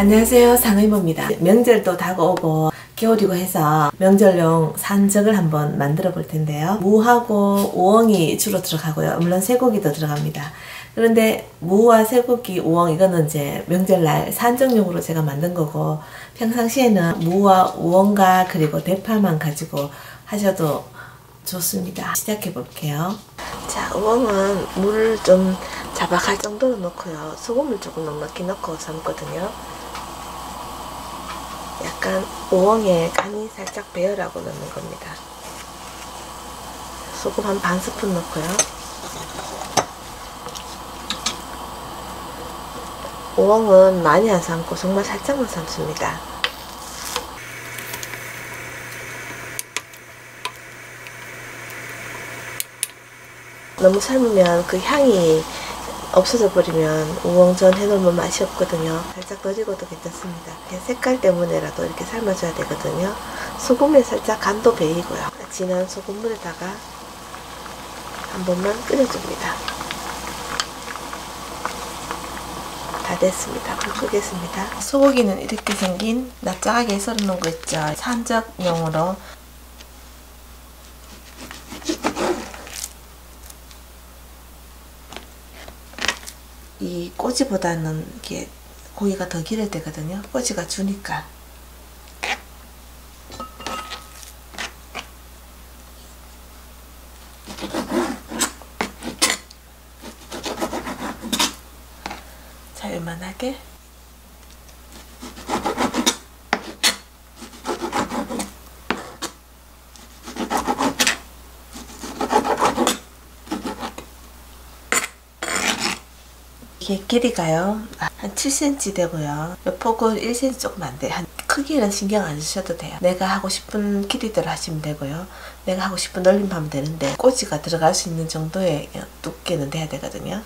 안녕하세요, 상의모입니다. 명절도 다가오고 겨울이고 해서 명절용 산적을 한번 만들어 볼 텐데요. 무하고 우엉이 주로 들어가고요. 물론 쇠고기도 들어갑니다. 그런데 무와 쇠고기, 우엉 이거는 이제 명절날 산적용으로 제가 만든 거고, 평상시에는 무와 우엉과 그리고 대파만 가지고 하셔도 좋습니다. 시작해 볼게요. 자, 우엉은 물을 좀 자박할 정도로 넣고요. 소금을 조금 넉넉히 넣고 삶거든요. 약간 우엉에 간이 살짝 배으라고 넣는 겁니다. 소금 한 반 스푼 넣고요. 우엉은 많이 안 삶고 정말 살짝만 삶습니다. 너무 삶으면 그 향이 없어져 버리면 우엉전 해놓으면 맛이 없거든요. 살짝 더 익어도 괜찮습니다. 그냥 색깔 때문에라도 이렇게 삶아줘야 되거든요. 소금에 살짝 간도 배이고요. 진한 소금물에다가 한 번만 끓여줍니다. 다 됐습니다. 불 끄겠습니다. 소고기는 이렇게 생긴 납작하게 썰어놓은 거 있죠. 산적용으로 이 꼬지보다는 이게 고기가 더 기를 때거든요. 꼬지가 주니까. 자, 요만하게. 이게 길이가요 한 7cm 되고요. 폭은 1cm 조금 안 돼. 한 크기는 신경 안 쓰셔도 돼요. 내가 하고 싶은 길이대로 하시면 되고요. 내가 하고 싶은 넓이만 하면 되는데 꼬지가 들어갈 수 있는 정도의 두께는 돼야 되거든요.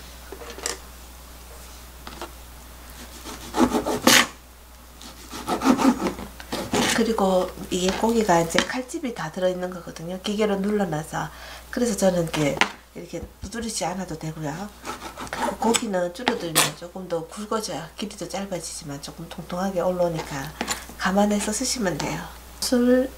그리고 이게 고기가 이제 칼집이 다 들어있는 거거든요. 기계로 눌러놔서. 그래서 저는 이렇게 두드리지 않아도 되고요. 고기는 줄어들면 조금 더 굵어져요. 길이도 짧아지지만 조금 통통하게 올라오니까 감안해서 쓰시면 돼요. 술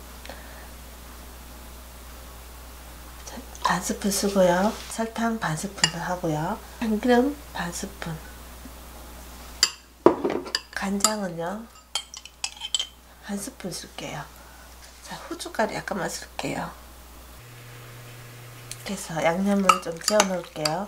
반 스푼 쓰고요. 설탕 반 스푼 하고요. 참기름 반 스푼. 간장은요 한 스푼 쓸게요. 자, 후춧가루 약간만 쓸게요. 그래서 양념을 좀 재워 놓을게요.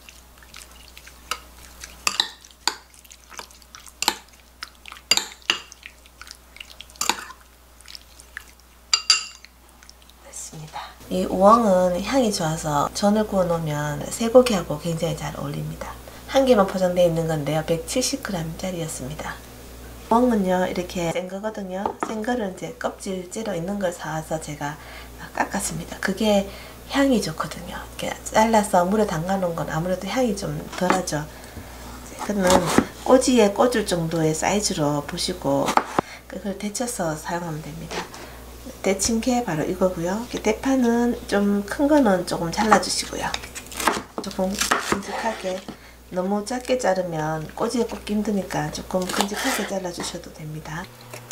이 우엉은 향이 좋아서 전을 구워 놓으면 쇠고기하고 굉장히 잘 어울립니다. 한 개만 포장되어 있는 건데요. 170g 짜리였습니다. 우엉은요 이렇게 센 거거든요. 센 거를 이제 껍질 째려 있는 걸 사와서 제가 깎았습니다. 그게 향이 좋거든요. 이렇게 잘라서 물에 담가 놓은 건 아무래도 향이 좀 덜하죠. 그러면 꼬지에 꽂을 정도의 사이즈로 보시고 그걸 데쳐서 사용하면 됩니다. 데친 게 바로 이거고요. 대파는 좀 큰 거는 조금 잘라주시고요. 조금 큼직하게, 너무 작게 자르면 꼬지에 꽂기 힘드니까 조금 큼직하게 잘라주셔도 됩니다.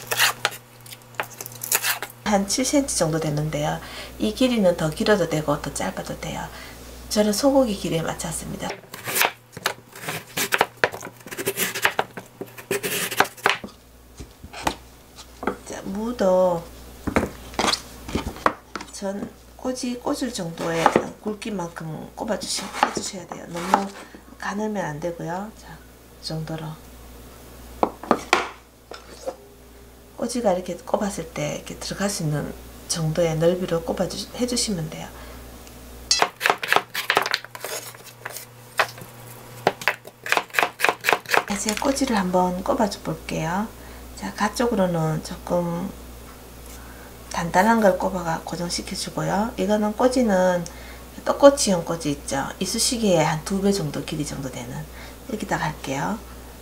한 7cm 정도 되는데요. 이 길이는 더 길어도 되고 더 짧아도 돼요. 저는 소고기 길이에 맞췄습니다. 자, 무도 전 꼬지 꽂을 정도의 굵기만큼 해주셔야 돼요. 너무 가늘면 안 되고요. 자, 이 정도로. 꼬지가 이렇게 꼽았을 때 이렇게 들어갈 수 있는 정도의 넓이로 해주시면 돼요. 이제 꼬지를 한번 꼽아줘 볼게요. 자, 가쪽으로는 조금 단단한 걸 꼽아가 고정시켜 주고요. 이거는 꼬지는 떡꼬치용 꼬지 있죠. 이쑤시개의 한 2배 정도 길이 정도 되는 여기다가 할게요.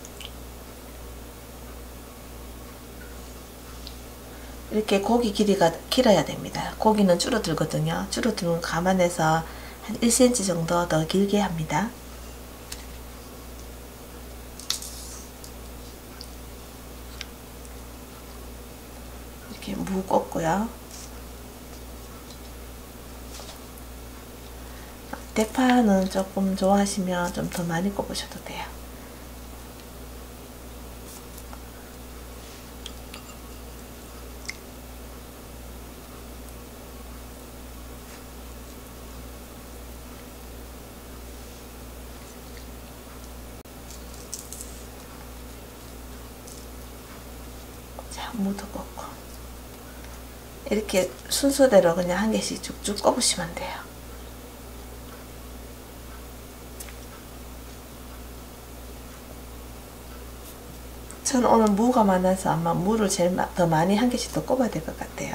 이렇게 고기 길이가 길어야 됩니다. 고기는 줄어들거든요. 줄어드는 거 감안해서 한 1cm 정도 더 길게 합니다. 이렇게 무 꽂고요. 대파는 조금 좋아하시면 좀 더 많이 꼽으셔도 돼요. 자, 무도 꽂고 이렇게 순서대로 그냥 한 개씩 쭉쭉 꼽으시면 돼요. 저는 오늘 무가 많아서 아마 무를 제일 더 많이 한 개씩 더 꼽아야 될 것 같아요.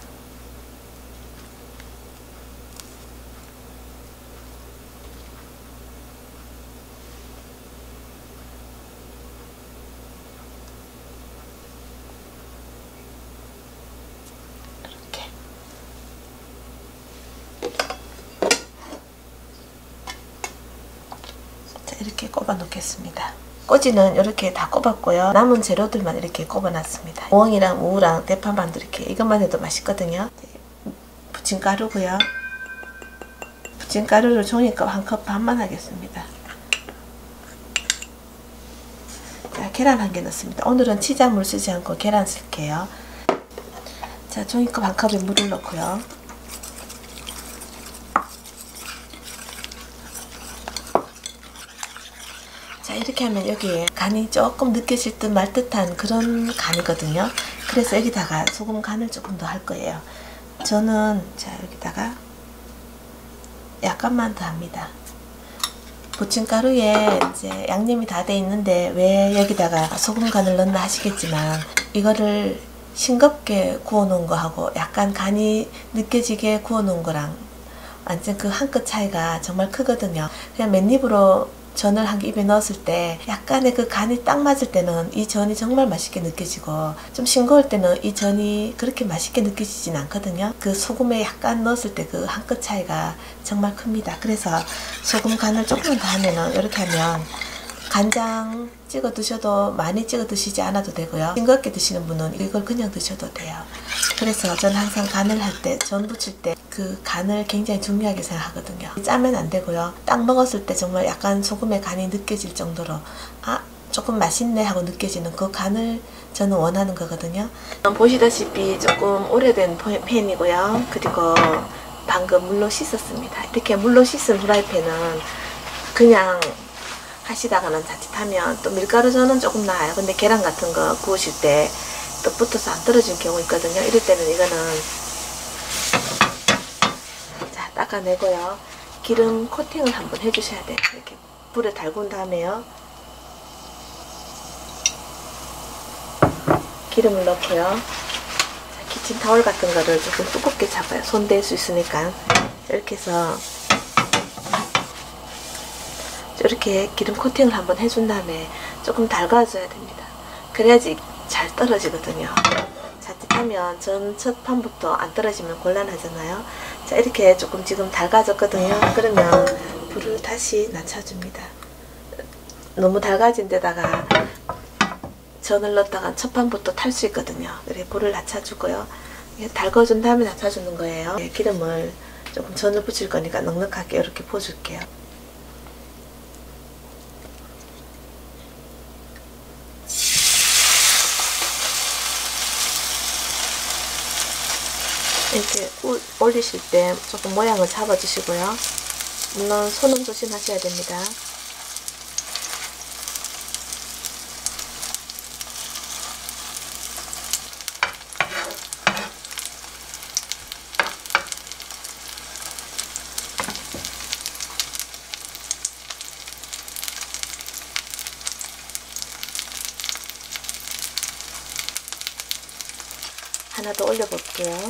이렇게. 자, 이렇게 꼽아 놓겠습니다. 꼬지는 이렇게 다 꼽았고요. 남은 재료들만 이렇게 꼽아놨습니다. 우엉이랑 무랑 대파만두 이렇게 이것만 해도 맛있거든요. 부침가루고요. 부침가루를 종이컵 한 컵 반만 하겠습니다. 자, 계란 한 개 넣습니다. 오늘은 치자물 쓰지 않고 계란 쓸게요. 자, 종이컵 한 컵에 물을 넣고요. 자, 이렇게 하면 여기에 간이 조금 느껴질 듯 말 듯한 그런 간이거든요. 그래서 여기다가 소금 간을 조금 더 할 거예요. 저는 자, 여기다가 약간만 더 합니다. 부침가루에 이제 양념이 다 돼 있는데 왜 여기다가 소금 간을 넣나 하시겠지만, 이거를 싱겁게 구워 놓은 거하고 약간 간이 느껴지게 구워 놓은 거랑 완전 그 한 끗 차이가 정말 크거든요. 그냥 맨입으로 전을 한 개 입에 넣었을 때 약간의 그 간이 딱 맞을 때는 이 전이 정말 맛있게 느껴지고, 좀 싱거울 때는 이 전이 그렇게 맛있게 느껴지진 않거든요. 그 소금에 약간 넣었을 때 그 한 끗 차이가 정말 큽니다. 그래서 소금 간을 조금만 더 하면은, 이렇게 하면 간장 찍어 드셔도 많이 찍어 드시지 않아도 되고요. 싱겁게 드시는 분은 이걸 그냥 드셔도 돼요. 그래서 저는 항상 간을 할 때, 전 부칠 때 그 간을 굉장히 중요하게 생각하거든요. 짜면 안 되고요. 딱 먹었을 때 정말 약간 소금의 간이 느껴질 정도로 아, 조금 맛있네 하고 느껴지는 그 간을 저는 원하는 거거든요. 보시다시피 조금 오래된 팬이고요. 그리고 방금 물로 씻었습니다. 이렇게 물로 씻은 프라이팬은 그냥 하시다가는 자칫하면 또 밀가루 전은 조금 나아요. 근데 계란 같은 거 구우실 때 또 붙어서 안 떨어질 경우 있거든요. 이럴 때는 이거는 자, 닦아내고요. 기름 코팅을 한번 해주셔야 돼요. 이렇게 불에 달군 다음에요. 기름을 넣고요. 자, 키친타월 같은 거를 조금 두껍게 잡아요. 손 댈 수 있으니까. 이렇게 해서 이렇게 기름 코팅을 한번 해준 다음에 조금 달궈줘야 됩니다. 그래야지 잘 떨어지거든요. 자칫하면 전 첫 판부터 안 떨어지면 곤란하잖아요. 자, 이렇게 조금 지금 달궈졌거든요. 그러면 불을 다시 낮춰줍니다. 너무 달궈진 데다가 전을 넣었다가 첫 판부터 탈 수 있거든요. 그래, 불을 낮춰주고요. 달궈준 다음에 낮춰주는 거예요. 기름을 조금 전을 붙일 거니까 넉넉하게 이렇게 부어줄게요. 이렇게 올리실 때 조금 모양을 잡아주시고요. 물론 손은 조심하셔야 됩니다. 하나 더 올려볼게요.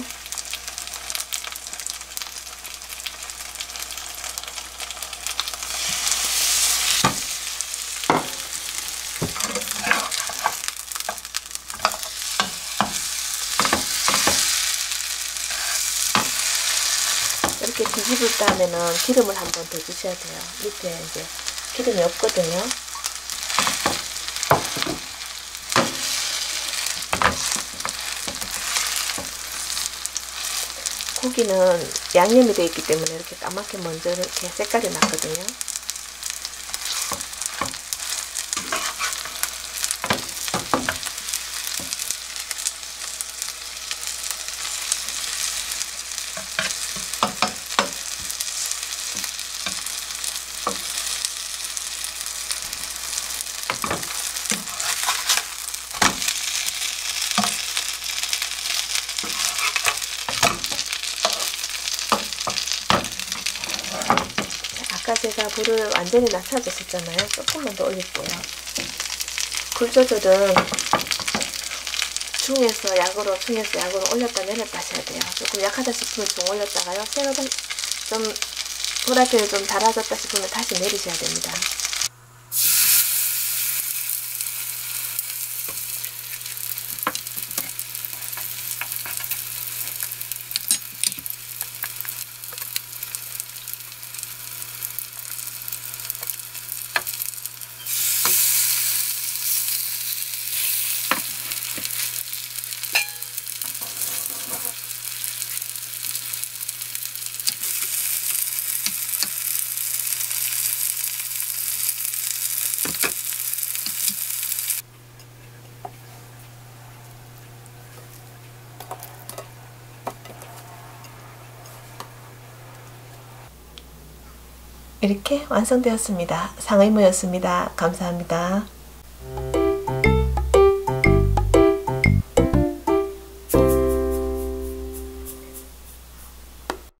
이렇게 뒤집을 다음에는 기름을 한 번 더 주셔야 돼요. 밑에 이제 기름이 없거든요. 고기는 양념이 되어 있기 때문에 이렇게 까맣게 먼저 이렇게 색깔이 났거든요. 아까 제가 불을 완전히 낮춰줬었잖아요. 조금만 더 올릴게요. 불 조절은 중에서 약으로 올렸다 내렸다 하셔야 돼요. 조금 약하다 싶으면 좀 올렸다가요. 생각보다 좀 프라이팬이 좀 달아졌다 싶으면 다시 내리셔야 됩니다. 이렇게 완성되었습니다. 상의무였습니다. 감사합니다.